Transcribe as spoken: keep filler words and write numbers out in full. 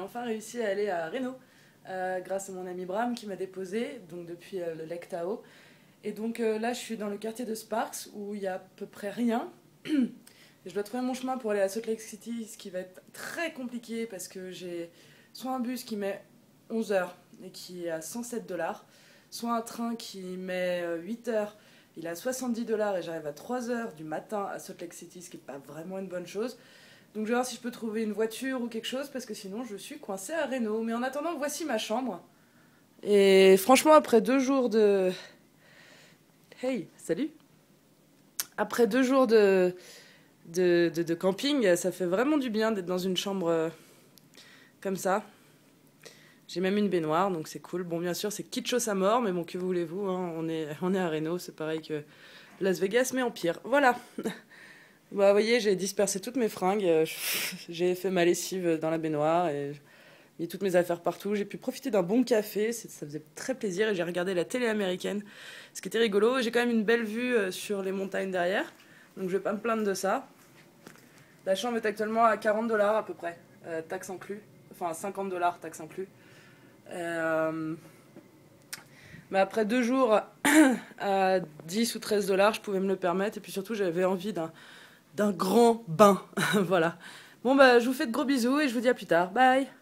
enfin réussi à aller à Reno euh, grâce à mon ami Bram qui m'a déposé donc depuis euh, le Lake Tahoe. Et donc euh, là, je suis dans le quartier de Sparks où il y a à peu près rien. Et je dois trouver mon chemin pour aller à Salt Lake City, ce qui va être très compliqué parce que j'ai soit un bus qui met onze heures et qui est à cent sept dollars, soit un train qui met huit heures, il est à soixante-dix dollars et j'arrive à trois heures du matin à Salt Lake City, ce qui n'est pas vraiment une bonne chose. Donc je vais voir si je peux trouver une voiture ou quelque chose parce que sinon je suis coincée à Reno. Mais en attendant, voici ma chambre. Et franchement, après deux jours de... Hey, salut! Après deux jours de, de, de, de camping, ça fait vraiment du bien d'être dans une chambre euh, comme ça. J'ai même une baignoire, donc c'est cool. Bon, bien sûr, c'est kitschos à mort, mais bon, que voulez-vous, hein, on est, on est à Reno, c'est pareil que Las Vegas, mais en pire. Voilà. Bah, vous voyez, j'ai dispersé toutes mes fringues, j'ai fait ma lessive dans la baignoire et mis toutes mes affaires partout. J'ai pu profiter d'un bon café, ça faisait très plaisir et j'ai regardé la télé américaine, ce qui était rigolo. J'ai quand même une belle vue sur les montagnes derrière, donc je vais pas me plaindre de ça. La chambre est actuellement à quarante dollars à peu près, euh, taxes inclus, enfin cinquante dollars taxes inclus. Euh... Mais après deux jours à dix ou treize dollars, je pouvais me le permettre et puis surtout j'avais envie d'un d'un grand bain. Voilà. Bon bah je vous fais de gros bisous et je vous dis à plus tard. Bye.